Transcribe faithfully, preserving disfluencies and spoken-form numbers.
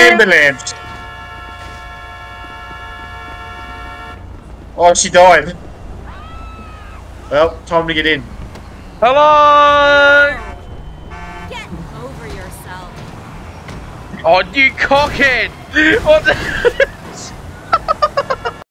ambulance. Oh, she died. Well, time to get in. Hello! Get over yourself. Oh, you cockhead! What the